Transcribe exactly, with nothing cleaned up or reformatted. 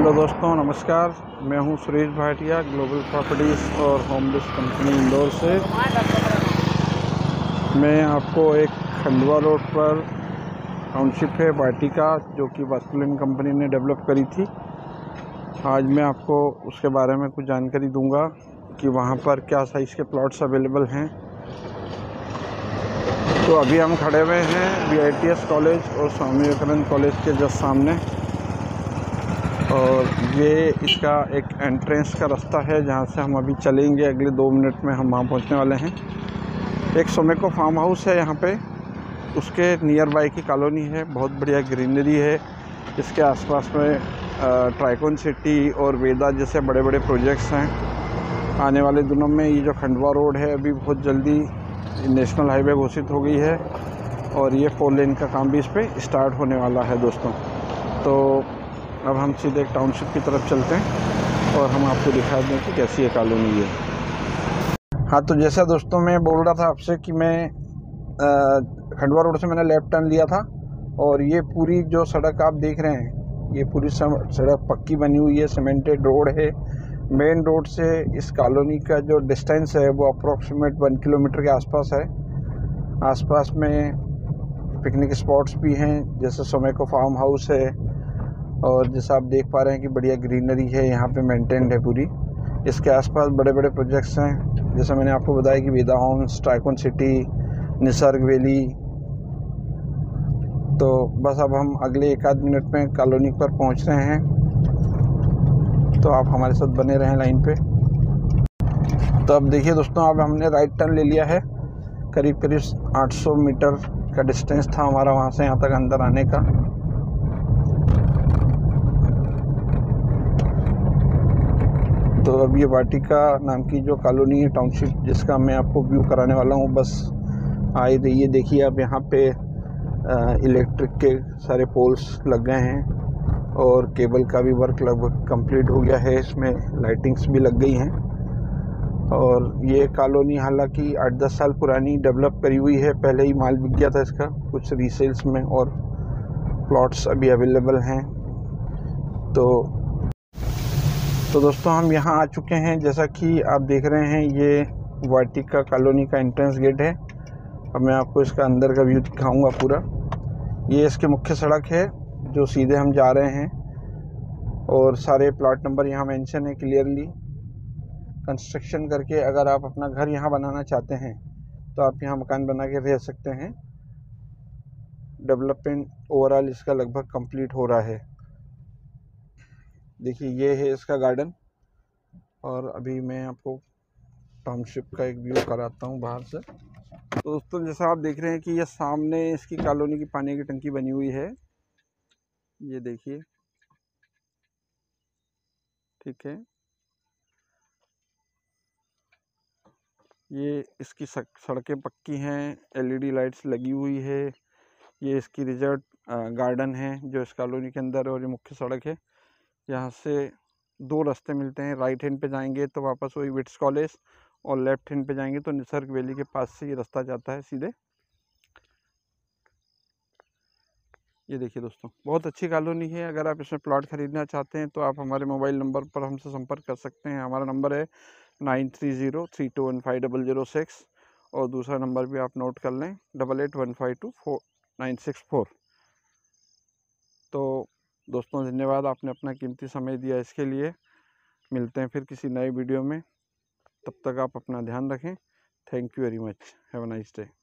Hello दोस्तों, नमस्कार। मैं हूं सुरेश भाटिया, ग्लोबल प्रॉपर्टीज़ और होम बेस्ड कंपनी इंदौर से। मैं आपको एक खंडवा रोड पर टाउनशिप है वाटिका, जो कि वास्तुलिन कंपनी ने डेवलप करी थी। आज मैं आपको उसके बारे में कुछ जानकारी दूंगा कि वहां पर क्या साइज़ के प्लॉट्स अवेलेबल हैं। तो अभी हम खड़े हुए हैं V I T S college और स्वामी विवेकानंद कॉलेज के जस्ट सामने, और ये इसका एक एंट्रेंस का रास्ता है जहाँ से हम अभी चलेंगे। अगले दो मिनट में हम वहाँ पहुँचने वाले हैं। एक सोमेको फार्म हाउस है यहाँ पे, उसके नियर बाय की कॉलोनी है। बहुत बढ़िया ग्रीनरी है। इसके आसपास में ट्राइकॉन सिटी और वेदा जैसे बड़े बड़े प्रोजेक्ट्स हैं। आने वाले दिनों में ये जो खंडवा रोड है अभी बहुत जल्दी नेशनल हाईवे घोषित हो गई है, और ये फोर लेन का काम भी इस पर स्टार्ट होने वाला है दोस्तों। तो अब हम सीधे टाउनशिप की तरफ चलते हैं और हम आपको दिखा दें कि कैसी ये कॉलोनी है। हाँ, तो जैसा दोस्तों मैं बोल रहा था आपसे कि मैं खंडवा रोड से मैंने लेफ़्ट टर्न लिया था, और ये पूरी जो सड़क आप देख रहे हैं, ये पूरी सड़क पक्की बनी हुई है, सीमेंटेड रोड है। मेन रोड से इस कॉलोनी का जो डिस्टेंस है वो अप्रॉक्सीमेट वन किलोमीटर के आसपास है। आसपास में पिकनिक स्पॉट्स भी हैं, जैसे सोमेको फार्म हाउस है, और जैसा आप देख पा रहे हैं कि बढ़िया ग्रीनरी है यहाँ पे, मेंटेन्ड है पूरी। इसके आसपास बड़े बड़े प्रोजेक्ट्स हैं, जैसे मैंने आपको बताया कि Veda homes, Tricon city, Nisarg valley. तो बस अब हम अगले एक आध मिनट में कॉलोनी पर पहुँच रहे हैं, तो आप हमारे साथ बने रहें लाइन पे। तो अब देखिए दोस्तों, अब हमने राइट टर्न ले लिया है। करीब करीब आठ सौ मीटर का डिस्टेंस था हमारा वहाँ से यहाँ तक अंदर आने का। तो अब ये वाटिका नाम की जो कॉलोनी है, टाउनशिप, जिसका मैं आपको व्यू कराने वाला हूँ, बस आ ही रही है। देखिए अब यहाँ पे इलेक्ट्रिक के सारे पोल्स लग गए हैं, और केबल का भी वर्क लगभग कंप्लीट हो गया है। इसमें लाइटिंग्स भी लग गई हैं। और ये कॉलोनी हालांकि आठ दस साल पुरानी डेवलप करी हुई है। पहले ही माल बिक गया था इसका कुछ रीसेल्स में, और प्लॉट्स अभी अवेलेबल हैं। तो तो दोस्तों हम यहाँ आ चुके हैं। जैसा कि आप देख रहे हैं, ये वाटिका कॉलोनी का एंट्रेंस गेट है। अब मैं आपको इसका अंदर का व्यू दिखाऊंगा पूरा। ये इसके मुख्य सड़क है जो सीधे हम जा रहे हैं, और सारे प्लॉट नंबर यहाँ मेंशन है क्लियरली। कंस्ट्रक्शन करके अगर आप अपना घर यहाँ बनाना चाहते हैं तो आप यहाँ मकान बना के रह सकते हैं। डेवलपमेंट ओवरऑल इसका लगभग कंप्लीट हो रहा है। देखिए ये है इसका गार्डन, और अभी मैं आपको टाउनशिप का एक व्यू कराता हूँ बाहर से। तो दोस्तों जैसा आप देख रहे हैं कि ये सामने इसकी कॉलोनी की पानी की टंकी बनी हुई है, ये देखिए, ठीक है। ये इसकी सड़कें पक्की हैं, एल ई डी लाइट्स लगी हुई है। ये इसकी रिजर्व गार्डन है जो इस कॉलोनी के अंदर, और ये मुख्य सड़क है। यहाँ से दो रास्ते मिलते हैं। राइट हैंड पे जाएंगे तो वापस वही विट्स कॉलेज, और लेफ्ट हैंड पे जाएंगे तो निसर्ग वैली के पास से ये रास्ता जाता है सीधे। ये देखिए दोस्तों, बहुत अच्छी कॉलोनी है। अगर आप इसमें प्लॉट खरीदना चाहते हैं तो आप हमारे मोबाइल नंबर पर हमसे संपर्क कर सकते हैं। हमारा नंबर है nine three zero three two one five double zero six, और दूसरा नंबर भी आप नोट कर लें, double eight one five two four nine six four. तो दोस्तों धन्यवाद, आपने अपना कीमती समय दिया इसके लिए। मिलते हैं फिर किसी नए वीडियो में। तब तक आप अपना ध्यान रखें। Thank you very much. Have a nice day.